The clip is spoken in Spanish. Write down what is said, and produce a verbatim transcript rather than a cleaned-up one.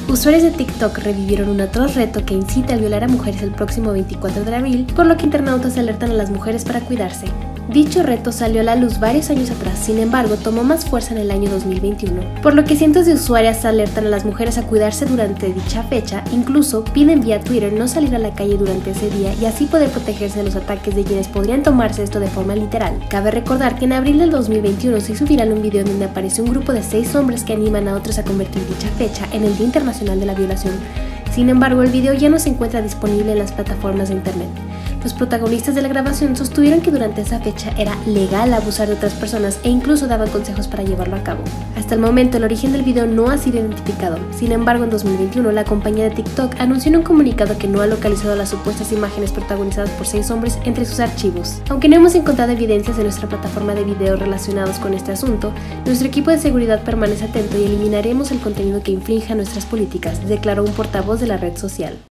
Usuarios de TikTok revivieron un atroz reto que incita a violar a mujeres el próximo veinticuatro de abril, por lo que internautas alertan a las mujeres para cuidarse. Dicho reto salió a la luz varios años atrás, sin embargo tomó más fuerza en el año dos mil veintiuno, por lo que cientos de usuarias alertan a las mujeres a cuidarse durante dicha fecha, incluso piden vía Twitter no salir a la calle durante ese día y así poder protegerse de los ataques de quienes podrían tomarse esto de forma literal. Cabe recordar que en abril del dos mil veintiuno se hizo viral un video en donde aparece un grupo de seis hombres que animan a otros a convertir dicha fecha en el Día Internacional de la Violación. Sin embargo, el video ya no se encuentra disponible en las plataformas de internet. Los protagonistas de la grabación sostuvieron que durante esa fecha era legal abusar de otras personas e incluso daban consejos para llevarlo a cabo. Hasta el momento, el origen del video no ha sido identificado. Sin embargo, en dos mil veintiuno, la compañía de TikTok anunció en un comunicado que no ha localizado las supuestas imágenes protagonizadas por seis hombres entre sus archivos. Aunque no hemos encontrado evidencias en nuestra plataforma de video relacionados con este asunto, nuestro equipo de seguridad permanece atento y eliminaremos el contenido que infrinja nuestras políticas, declaró un portavoz de la red social.